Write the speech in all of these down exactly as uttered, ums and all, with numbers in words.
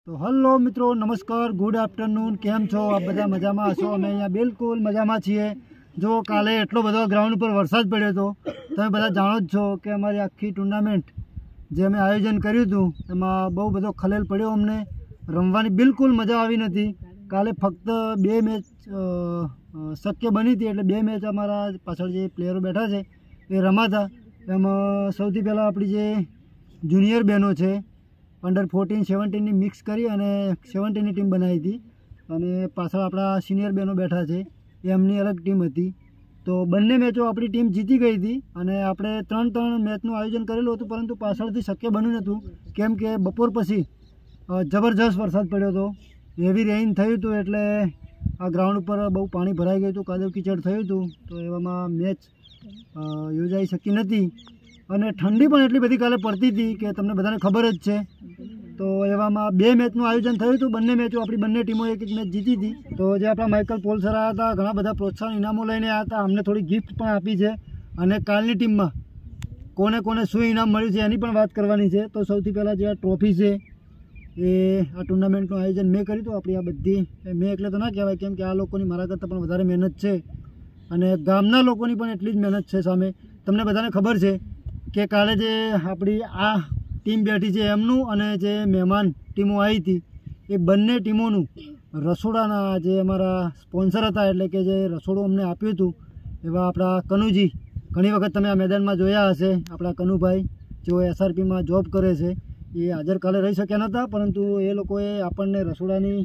तो हलो मित्रों नमस्कार गुड आफ्टरनून केम छो आप बधा मजा में हशो। अमे अहींया बिल्कुल मजा में छीए। जो काले एटलो बधो ग्राउंड पर वरसाद पड्यो तो तमे बधा जाणो ज छो कि अमारी आखी टूर्नामेंट जे अमे आयोजन कर्युं हतुं एमां बहु बधो खलेल पड्यो। अमने रमवानी बिल्कुल मजा आवी नथी। काले फक्त बे मैच शक्य बनी थी एटले बे मैच अमारा पाछळ जे प्लेयरो बैठा छे ए रमाता। एमां सौथी पहेला आपणी जे जूनियर बहनों छे अंडर फोर्टीन सेवन्टीन मिक्स करी अने सेवन्टीन टीम बनाई थी अने पाछळ आपणा सीनियर बहनों बैठा छे एमनी अलग टीम हती। तो बंने मैचों आपणी टीम जीती गई थी अने आपणे त्रण त्रण मैचनुं आयोजन करेलुं हतुं परंतु पाछळथी शक्य बन्युं नहोतुं केम के बपोर पछी जबरदस्त वरसाद पड्यो तो हेवी रेन थयुं हतुं एटले आ ग्राउंड पर बहु पाणी भराई गयुं हतुं कादव कीचड़ थयुं हतुं तो एवामां मैच योजाई शकी नथी अने ठंडी पण एटली बधी काले पड़ती थी कि तमने बधाने खबर ज छे। तो एवामां बे मैचनुं आयोजन थयुं हतुं। बंने मैचों आपणी बंने टीमों एक एक मैच जीती थी। तो जे आपणा माइकल पोल सर आव्या हता घणा बधा प्रोत्साहन इनामों लईने आव्या हता। अमने थोड़ी गिफ्ट पण आपी छे अने कालनी टीममां कोने कोने शुं इनाम मळ्युं छे एनी पण वात करवानी छे। तो सौथी पहेला जे आ ट्रॉफी छे ए आ टूर्नामेंटनुं आयोजन मैं कर्युं तो आपणी आ बधी मैं एकले तो ना कहेवाय केम के आ लोकोनी मारा करता पण वधारे मेहनत छे अने गामना लोकोनी पण एटली ज मेहनत छे सामे। तमने बधाने खबर छे कि काले जे आपणी आ टीम बैठी है एमनू अने जे मेहमान टीमों आई थी ए बंने टीमों रसोड़ाना जे अमारा स्पोन्सर था एटले के जे रसोड़ो अमने आप्युं हतुं एवा आपणा कनुजी घणी वखत तमे आ मैदान में जोया हशे। आपणा कनुभाई जो एसआरपी में जॉब करे छे ए हाजर काले रही शक्या नहोता परंतु ए लोकोए आपणने रसोड़ानी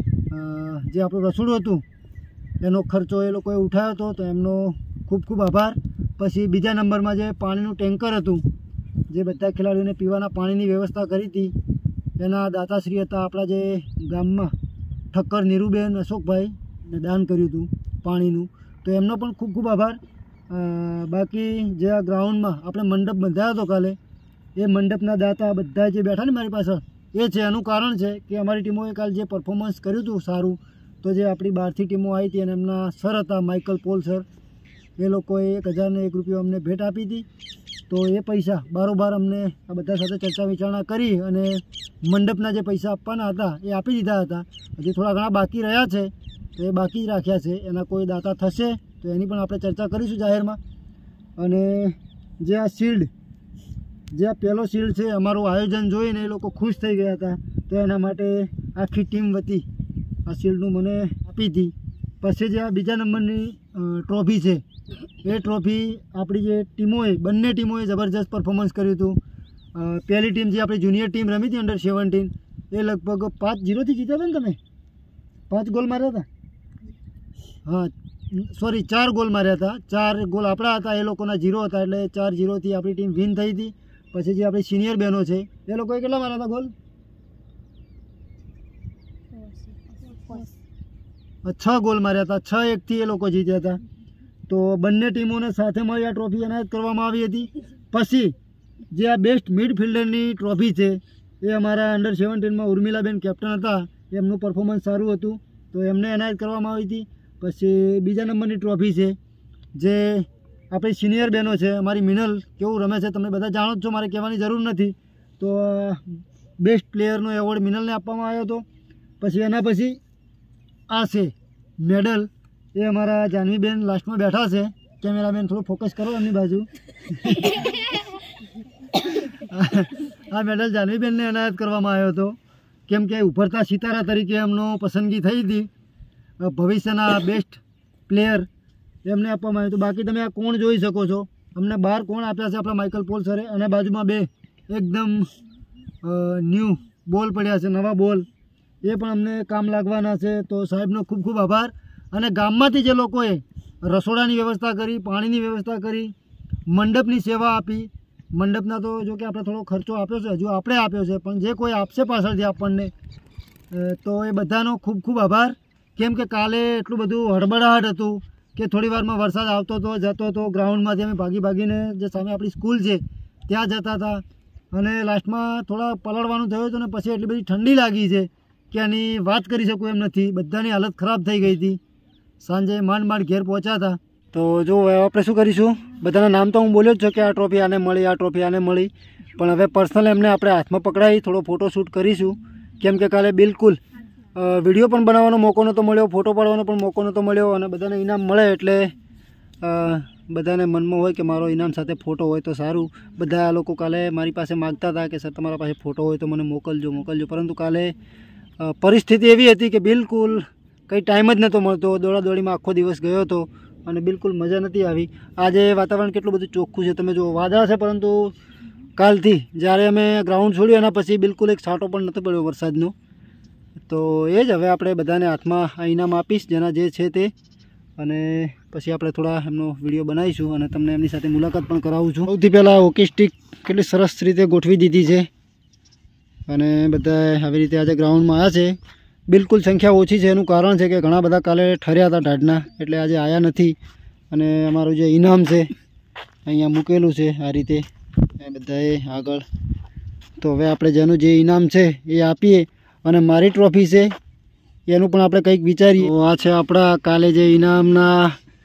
जे आपणुं रसोड़ुं हतुं एनो खर्चो ए लोकोए उठाव्यो हतो तो एमनो खूब खूब आभार। पछी बीजा नंबर में जे पाणीनुं टेंकर हतुं जे बधा खेलाड़ीओने पीवाना पाणीनी व्यवस्था करी थी एना दाताश्री हता आपणा जे गाममां ठक्कर नीरुबेन अशोकभाई ने दान कर्युं हतुं पाणीनुं तो एमनो पण खूब खूब आभार। बाकी जे आ ग्राउंड में आपणे मंडप बंधायो हतो काले ए मंडपना दाता बधा जे बैठा ने मारी पाछळ ए छे एनुं कारण छे कि अमारी टीमोए काल जे परफॉर्मन्स कर्युं हतुं सारूं तो जे आपणी बहारथी टीमों आई थी अने एमना सर हता माइकल पोल सर ए लोकोए एक हज़ार ने एक रुपयो अमने भेट आपी थी। तो ये पैसा बारोबार अमने आ बधा साथे चर्चा विचारणा करी अने मंडपना जे पैसा आपवाना हता ए आपी दीधा हता। हजी थोड़ा घणा बाकी रह्या छे तो ए बाकी ज राख्या छे एना कोई दाता थशे तो एनी पण आपणे चर्चा करीशुं जाहेरमां। अने जे आ शील्ड जे आ पहेलो शील्ड छे अमारुं आयोजन जोईने ए लोको खुश थई गया हता तो एना माटे आखी टीम वती आ शील्डनुं मने आपी थी। पछी जे आ बीजा नंबरनी ट्रॉफी छे ए ट्रॉफी आपणी जे टीमोए बंने टीमोए जबरदस्त परफॉर्मन्स कर्युं हतुं। पहली टीम जे आपणी जूनियर टीम रमी थी अंडर सेवन्टीन ए लगभग पांच जीरो थी जीत्या था ने तमे पांच गोल मार्या था। हाँ सॉरी चार गोल मार्या था। चार गोल आपणा हता ए लोकोना जीरो हता एटले चार जीरो थी आपणी टीम विन थई थी। पछी जे आपणी सीनियर बहनों छे ए लोकोए केटला मार्या था गोल छ गोल मार्या था। छ एक थी ए लोको जीत्या था। तो बंने टीमों ने साथे मळी आ ट्रॉफी एनायत करवामां आवी हती। पछी जे आ बेस्ट मिडफिल्डरनी ट्रॉफी छे ए अमारा अंडर सेवन्टीन में उर्मिलाबेन कैप्टन हता एमनुं परफॉर्मन्स सारूं हतुं तो एमने एनायत करवामां आवी हती। पछी बीजा नंबरनी ट्रॉफी छे जे आपणी सीनियर बहनों छे अमारी मिनल केवुं रमे छे तमे बधा जाणो ज छो मारे कहेवानी जरूर नथी। तो बेस्ट प्लेयरनो एवोर्ड मिनलने आपवामां आव्यो हतो। पछी एना पछी आ छे मेडल ए अमारा जानवीबेन लास्ट में बैठा है। कैमरामैन थोड़ा फोकस करो एमनी बाजू आ मेडल जानवीबेन ने एनायत करवामां आव्यो हतो केम के उभरता सितारा तरीके एमनो पसंदगी थई थी भविष्यना बेस्ट प्लेयर एमने आपवामां आव्यो हतो। बाकी तमे आ कोण जोई शको छो अमने बार कोण आप्या छे आपणा माइकल पोल सरे अने बाजुमां बे एकदम न्यू बॉल पड्या छे नवा बॉल ए पण अमने काम लागवाना छे। तो साहेबनो खूब खूब आभार। अने गाममांथी जे लोकोए रसोड़ानी व्यवस्था करी पाणीनी व्यवस्था करी मंडपनी सेवा आपी मंडपना तो जो कि आपणे थोड़ो खर्चो आप्यो छे हजू आपणे आप्यो छे पण जे कोई आपशे पाछळथी आपणने तो ए बधानो खूब खूब आभार। केम के काले एटલું બધું હડબડાટ હતું કે થોડી વારમાં વરસાદ આવતો હતો જતો હતો ગ્રાઉન્ડમાંથી અમે ભાગી ભાગીને જે સામે આપણી સ્કૂલ છે ત્યાં જતા હતા અને લાસ્ટમાં થોડા પલળવાનું થયું હતું ને પછી એટલી બધી ઠંડી લાગી છે કે એની વાત કરી શકું એમ નથી। બધાની હાલત ખરાબ થઈ ગઈ હતી। સાંજે માંડ માંડ ઘેર પહોંચ્યા હતા। તો જો આપણે શું કરીશું બધાના નામ તો હું બોલ્યો જ છું કે આ ટ્રોફી આને મળી આ ટ્રોફી આને મળી પણ હવે પર્સનલ એમને આપણે હાથમાં પકડાવી થોડો ફોટો શૂટ કરીશું કેમ કે કાલે બિલકુલ વિડીયો પણ બનાવવાનો મોકો નહોતો મળ્યો, ફોટો પાડવાનો પણ મોકો નહોતો મળ્યો, અને બધાને ઇનામ મળે એટલે બધાને મનમાં હોય કે મારો ઇનામ સાથે ફોટો હોય તો સારું. બધા લોકો કાલે મારી પાસે માગતા હતા કે સર તમારા પાસે ફોટો હોય તો મને મોકલજો મોકલજો પરંતુ કાલે પરિસ્થિતિ એવી હતી કે બિલકુલ કંઈ ટાઈમ જ નહોતો મળતો. દોડાદોડીમાં આખો દિવસ ગયો હતો અને બિલકુલ મજા નથી આવી. આજે વાતાવરણ કેટલું બધું ચોખ્ખું છે તમે જો, વાદળા છે પરંતુ કાલથી જ્યારે અમે ગ્રાઉન્ડ છોડ્યું એના પછી બિલકુલ એક છાંટો પણ નહોતો પડ્યો વરસાદનો. તો એ જ હવે આપણે બધાને હાથમાં આ ઇનામ આપીશ જેના જે છે તે, અને પછી આપણે થોડા એમનો વિડીયો બનાવીશું અને તમને એમની સાથે મુલાકાત પણ કરાવું છું. સૌથી પહેલાં હોકી સ્ટિક કેટલી સરસ રીતે ગોઠવી દીધી છે અને બધા આવી રીતે આજે ગ્રાઉન્ડમાં આવ્યા છે. બિલકુલ સંખ્યા ઓછી છે, એનું કારણ છે કે ઘણા બધા કાલે ઠર્યા હતા ઢાઢના એટલે આજે આવ્યા નથી. અને અમારું જે ઇનામ છે અહીંયા મૂકેલું છે આ રીતે એ બધાએ આગળ. તો હવે આપણે જેનું જે ઇનામ છે એ આપીએ, અને મારી ટ્રોફી છે એનું પણ આપણે કંઈક વિચારીએ. તો આ છે આપણા કાલે જે ઇનામના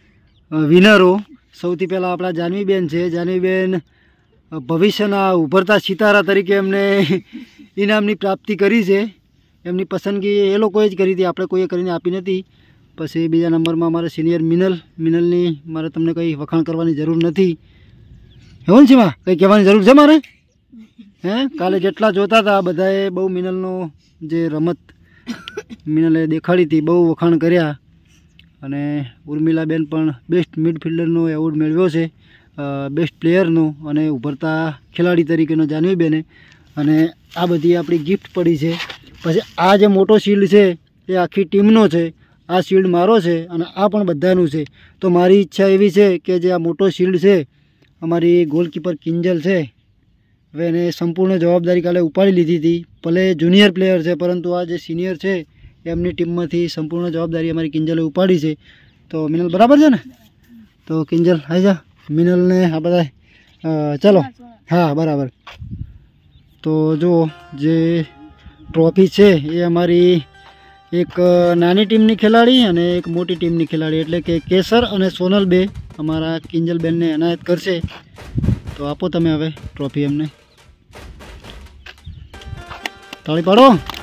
વિનરો. સૌથી પહેલાં આપણા જાનવીબેન છે. જાનવીબેન ભવિષ્યના ઉભરતા સિતારા તરીકે એમને ઇનામની પ્રાપ્તિ કરી છે. એમની પસંદગી એ લોકોએ જ કરી હતી, આપણે કોઈએ કરીને આપી નથી. પછી બીજા નંબરમાં અમારે સિનિયર મિનલ. મિનલની મારે તમને કંઈ વખાણ કરવાની જરૂર નથી. એવું ને સીમા, કંઈ કહેવાની જરૂર છે મારે? હે, કાલે જેટલા જોતા હતા બધાએ બહુ મિનલનો જે રમત મિનલે દેખાડી હતી બહુ વખાણ કર્યા. અને ઉર્મિલાબેન પણ બેસ્ટ મિડફિલ્ડરનો એવોર્ડ મેળવ્યો છે, બેસ્ટ પ્લેયરનો, અને ઉભરતા ખેલાડી તરીકેનો જાનવીબેને. અને આ બધી આપણી ગિફ્ટ પડી છે. પછી આ જે મોટો શિલ્ડ છે એ આખી ટીમનો છે, આ શિલ્ડ મારો છે અને આ પણ બધાનું છે. તો મારી ઈચ્છા એવી છે કે જે આ મોટો શિલ્ડ છે અમારી ગોલકીપર કિંજલ છે, હવે એને સંપૂર્ણ જવાબદારી કાલે ઉપાડી લીધી હતી. ભલે જુનિયર પ્લેયર છે પરંતુ આ જે સિનિયર છે એમની ટીમમાંથી સંપૂર્ણ જવાબદારી અમારી કિંજલે ઉપાડી છે. તો મિનલ બરાબર છે ને? તો કિંજલ આવી જા. મિનલને આ બધા ચાલો, હા બરાબર. તો જો જે ટ્રોફી છે એ અમારી એક નાની ટીમની ખેલાડી અને એક મોટી ટીમની ખેલાડી એટલે કે કેસર અને સોનલ બે અમારા કિંજલબેનને એનાયત કરશે. તો આપો તમે હવે ટ્રોફી એમને. તાળી પાડો.